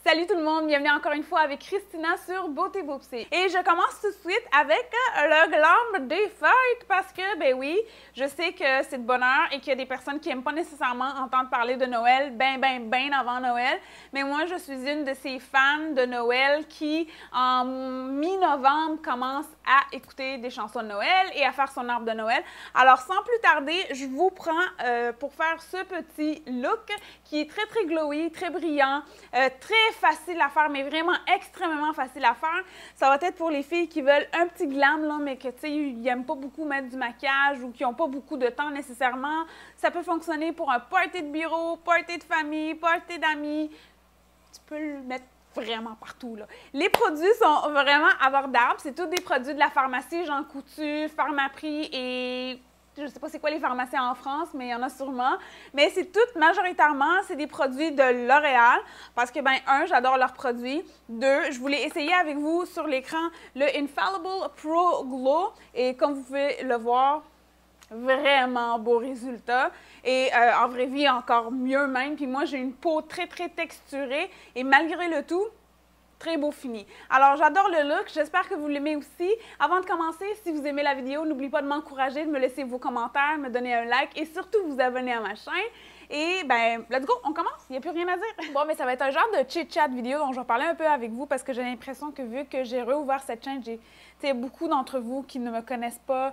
Salut tout le monde, bienvenue encore une fois avec Christina sur Beauté Boopsy. Et je commence tout de suite avec le glam des fêtes parce que, ben oui, je sais que c'est de bonne heure et qu'il y a des personnes qui n'aiment pas nécessairement entendre parler de Noël ben avant Noël. Mais moi, je suis une de ces fans de Noël qui, en mi-novembre, commence à écouter des chansons de Noël et à faire son arbre de Noël. Alors, sans plus tarder, je vous prends pour faire ce petit look qui est très glowy, très brillant, très facile à faire, mais vraiment extrêmement facile à faire. Ça va être pour les filles qui veulent un petit glam, là, mais que, tu sais, ils n'aiment pas beaucoup mettre du maquillage ou qui n'ont pas beaucoup de temps nécessairement. Ça peut fonctionner pour un party de bureau, party de famille, party d'amis. Tu peux le mettre vraiment partout, là. Les produits sont vraiment abordables. C'est tous des produits de la pharmacie, Jean Coutu, Pharmaprix et... je ne sais pas c'est quoi les pharmacies en France, mais il y en a sûrement. Mais c'est tout, majoritairement, c'est des produits de L'Oréal. Parce que, ben, un, j'adore leurs produits. Deux, je voulais essayer avec vous sur l'écran le Infallible Pro Glow. Et comme vous pouvez le voir, vraiment beau résultat. Et en vraie vie, encore mieux même. Puis moi, j'ai une peau très texturée. Et malgré le tout, très beau fini. Alors, j'adore le look. J'espère que vous l'aimez aussi. Avant de commencer, si vous aimez la vidéo, n'oubliez pas de m'encourager, de me laisser vos commentaires, me donner un like et surtout vous abonner à ma chaîne. Et ben, let's go, on commence. Il n'y a plus rien à dire. Bon, mais ça va être un genre de chit-chat vidéo dont je vais parler un peu avec vous parce que j'ai l'impression que vu que j'ai réouvert cette chaîne, j'ai beaucoup d'entre vous qui ne me connaissent pas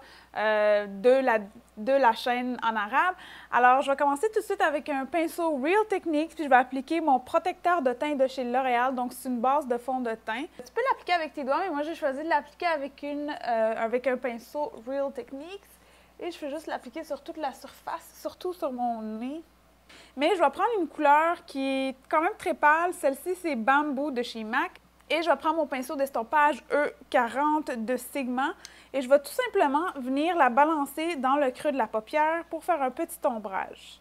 de la chaîne en arabe. Alors, je vais commencer tout de suite avec un pinceau Real Techniques, puis je vais appliquer mon protecteur de teint de chez L'Oréal. Donc, c'est une base de fond de teint. Tu peux l'appliquer avec tes doigts, mais moi, j'ai choisi de l'appliquer avec un pinceau Real Techniques. Et je fais juste l'appliquer sur toute la surface, surtout sur mon nez. Mais je vais prendre une couleur qui est quand même très pâle. Celle-ci, c'est Bamboo de chez MAC. Et je vais prendre mon pinceau d'estompage E40 de Sigma. Et je vais tout simplement venir la balancer dans le creux de la paupière pour faire un petit ombrage.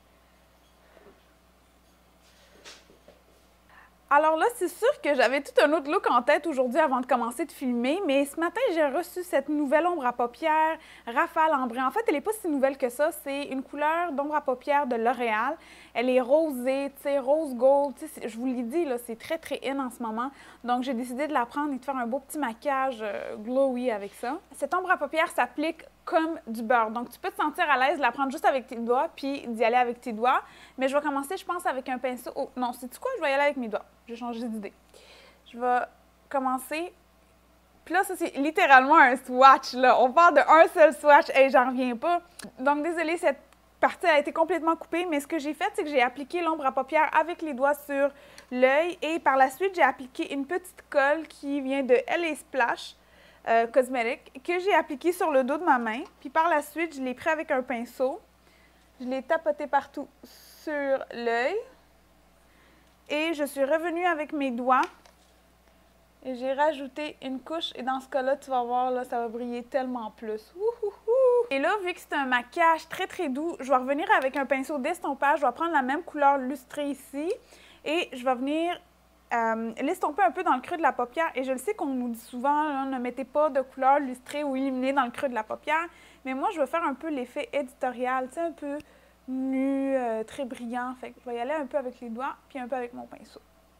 Alors là, c'est sûr que j'avais tout un autre look en tête aujourd'hui avant de commencer de filmer, mais ce matin, j'ai reçu cette nouvelle ombre à paupières Rafale Ambré. En fait, elle n'est pas si nouvelle que ça. C'est une couleur d'ombre à paupières de L'Oréal. Elle est rosée, tu sais, rose gold. Je vous l'ai dit, là, c'est très in en ce moment. Donc, j'ai décidé de la prendre et de faire un beau petit maquillage glowy avec ça. Cette ombre à paupières s'applique comme du beurre. Donc, tu peux te sentir à l'aise de la prendre juste avec tes doigts puis d'y aller avec tes doigts. Mais je vais commencer, je pense, avec un pinceau. Oh, non, sais-tu quoi? Je vais y aller avec mes doigts. J'ai changé d'idée. Je vais commencer. Puis là, ça, c'est littéralement un swatch, là. On parle d'un seul swatch. Hey, j'en reviens pas. Donc, désolée, cette partie a été complètement coupée. Mais ce que j'ai fait, c'est que j'ai appliqué l'ombre à paupières avec les doigts sur l'œil. Et par la suite, j'ai appliqué une petite colle qui vient de LA Splash Cosmétique que j'ai appliqué sur le dos de ma main. Puis par la suite, je l'ai pris avec un pinceau. Je l'ai tapoté partout sur l'œil. Et je suis revenue avec mes doigts. Et j'ai rajouté une couche. Et dans ce cas-là, tu vas voir, là, ça va briller tellement plus. Wouhouhou! Et là, vu que c'est un maquillage très doux, je vais revenir avec un pinceau d'estompage. Je vais prendre la même couleur lustrée ici. Et je vais venir l'estomper un peu dans le creux de la paupière. Et je le sais qu'on nous dit souvent, là, ne mettez pas de couleur lustrée ou illuminée dans le creux de la paupière. Mais moi, je vais faire un peu l'effet éditorial, tu sais, un peu nu, très brillant. Fait que je vais y aller un peu avec les doigts, puis un peu avec mon pinceau.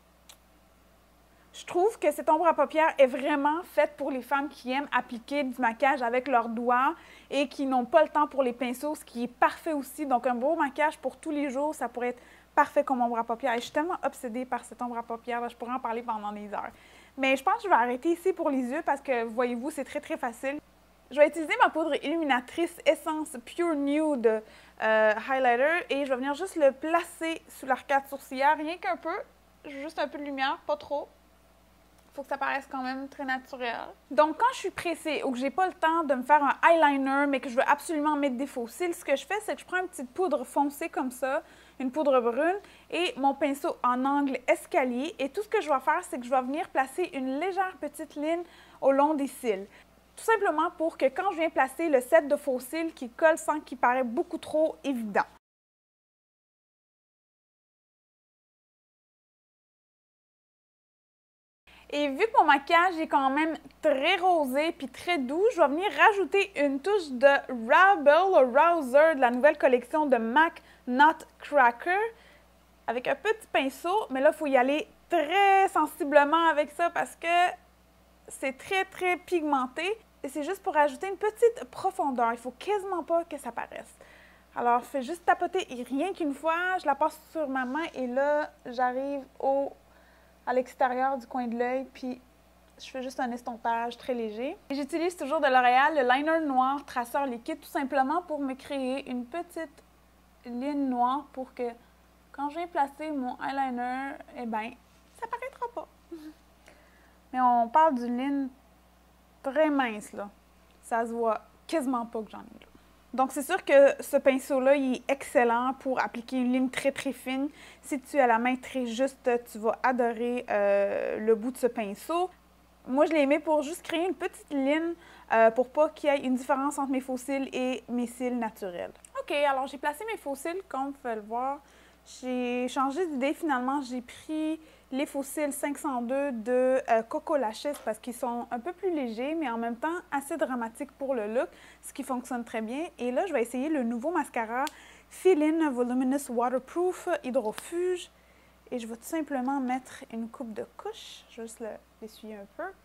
Je trouve que cette ombre à paupières est vraiment faite pour les femmes qui aiment appliquer du maquillage avec leurs doigts et qui n'ont pas le temps pour les pinceaux, ce qui est parfait aussi. Donc, un beau maquillage pour tous les jours, ça pourrait être parfait comme ombre à paupières. Et je suis tellement obsédée par cette ombre à paupières, là, je pourrais en parler pendant des heures. Mais je pense que je vais arrêter ici pour les yeux parce que, voyez-vous, c'est très facile. Je vais utiliser ma poudre illuminatrice Essence Pure Nude Highlighter et je vais venir juste le placer sous l'arcade sourcilière, rien qu'un peu, juste un peu de lumière, pas trop. Il faut que ça paraisse quand même très naturel. Donc, quand je suis pressée ou que j'ai pas le temps de me faire un eyeliner, mais que je veux absolument mettre des faux cils, ce que je fais, c'est que je prends une petite poudre foncée comme ça, une poudre brune, et mon pinceau en angle escalier. Et tout ce que je vais faire, c'est que je vais venir placer une légère petite ligne au long des cils. Tout simplement pour que quand je viens placer le set de faux cils, qu'il colle sans qu'il paraisse beaucoup trop évident. Et vu que mon maquillage est quand même très rosé puis très doux, je vais venir rajouter une touche de Rebel Rouser de la nouvelle collection de MAC Nutcracker avec un petit pinceau, mais là, il faut y aller très sensiblement avec ça parce que c'est très, très pigmenté. Et c'est juste pour ajouter une petite profondeur. Il faut quasiment pas que ça paraisse. Alors, fais juste tapoter et rien qu'une fois, je la passe sur ma main et là, j'arrive à l'extérieur du coin de l'œil, puis je fais juste un estompage très léger. J'utilise toujours de L'Oréal, le liner noir traceur liquide, tout simplement pour me créer une petite ligne noire pour que quand je viens placer mon eyeliner, eh bien, ça paraîtra pas. Mais on parle d'une ligne très mince, là. Ça se voit quasiment pas que j'en ai là. Donc, c'est sûr que ce pinceau-là, il est excellent pour appliquer une ligne très, très fine. Si tu as la main très juste, tu vas adorer le bout de ce pinceau. Moi, je l'ai aimé pour juste créer une petite ligne pour pas qu'il y ait une différence entre mes faux cils et mes cils naturels. OK, alors j'ai placé mes faux cils, comme vous pouvez le voir. J'ai changé d'idée finalement. J'ai pris les faux cils 502 de Coco Lashes parce qu'ils sont un peu plus légers, mais en même temps assez dramatiques pour le look, ce qui fonctionne très bien. Et là, je vais essayer le nouveau mascara Fill-In Voluminous Waterproof Hydrofuge. Et je vais tout simplement mettre une coupe de couche. Je vais juste l'essuyer un peu.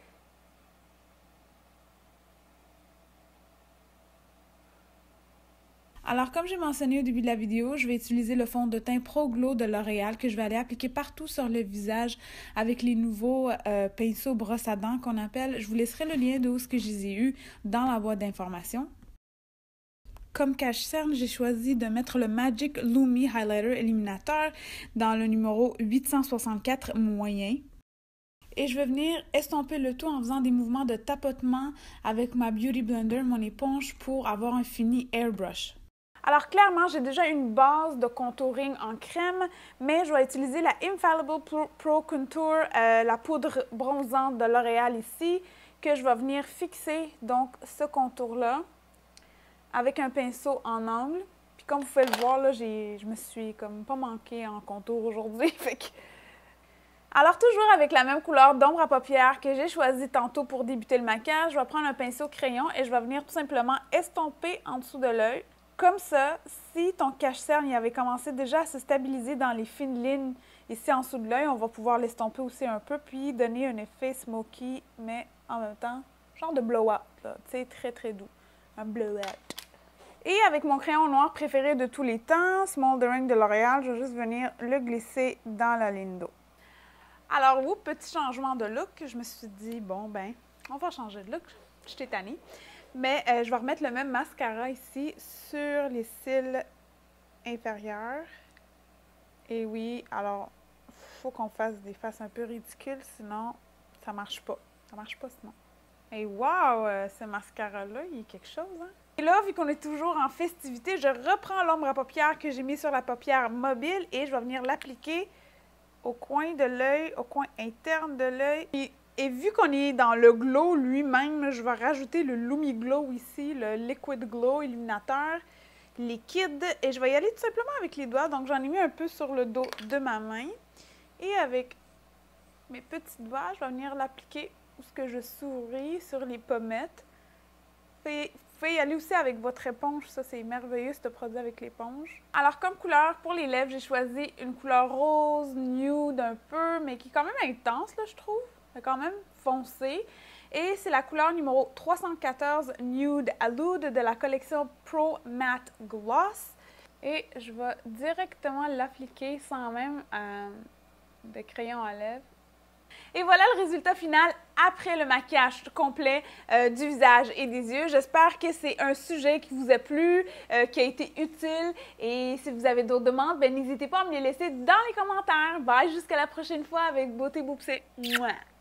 Alors, comme j'ai mentionné au début de la vidéo, je vais utiliser le fond de teint Pro Glow de L'Oréal que je vais aller appliquer partout sur le visage avec les nouveaux pinceaux brosse à dents qu'on appelle. Je vous laisserai le lien de où ce que je les ai eus dans la boîte d'informations. Comme cache-cerne, j'ai choisi de mettre le Magic Lumi Highlighter Illuminateur dans le numéro 864 moyen. Et je vais venir estomper le tout en faisant des mouvements de tapotement avec ma Beauty Blender, mon éponge, pour avoir un fini airbrush. Alors clairement, j'ai déjà une base de contouring en crème, mais je vais utiliser la Infallible Pro Contour, la poudre bronzante de L'Oréal ici, que je vais venir fixer donc ce contour-là avec un pinceau en angle. Puis comme vous pouvez le voir, là, je me suis comme pas manquée en contour aujourd'hui. Alors toujours avec la même couleur d'ombre à paupières que j'ai choisi tantôt pour débuter le maquillage, je vais prendre un pinceau crayon et je vais venir tout simplement estomper en dessous de l'œil. Comme ça, si ton cache-cerne avait commencé déjà à se stabiliser dans les fines lignes ici en dessous de l'œil, on va pouvoir l'estomper aussi un peu, puis donner un effet smoky, mais en même temps, genre de blow-out, tu sais, très très doux. Un blow-out. Et avec mon crayon noir préféré de tous les temps, Smoldering de L'Oréal, je vais juste venir le glisser dans la ligne d'eau. Alors, petit changement de look, je me suis dit, bon, ben, on va changer de look, je suis tannée. Mais je vais remettre le même mascara ici sur les cils inférieurs. Et oui, alors, il faut qu'on fasse des faces un peu ridicules, sinon, ça marche pas. Ça marche pas sinon. Et wow, ce mascara-là, il y a quelque chose, hein? Et là, vu qu'on est toujours en festivité, je reprends l'ombre à paupières que j'ai mis sur la paupière mobile et je vais venir l'appliquer au coin de l'œil, au coin interne de l'œil. Et vu qu'on est dans le glow lui-même, je vais rajouter le Lumi Glow ici, le Liquid Glow Illuminateur liquide. Et je vais y aller tout simplement avec les doigts. Donc, j'en ai mis un peu sur le dos de ma main. Et avec mes petits doigts, je vais venir l'appliquer où ce que je souris sur les pommettes. Vous pouvez y aller aussi avec votre éponge. Ça, c'est merveilleux, ce produit avec l'éponge. Alors, comme couleur, pour les lèvres, j'ai choisi une couleur rose, nude un peu, mais qui est quand même intense, là, je trouve. C'est quand même foncé. Et c'est la couleur numéro 314 Nude Allude de la collection Pro Matte Gloss. Et je vais directement l'appliquer sans même de crayon à lèvres. Et voilà le résultat final après le maquillage complet du visage et des yeux. J'espère que c'est un sujet qui vous a plu, qui a été utile. Et si vous avez d'autres demandes, n'hésitez pas à me les laisser dans les commentaires. Bye, jusqu'à la prochaine fois avec Beauté Boopsy. Mouah!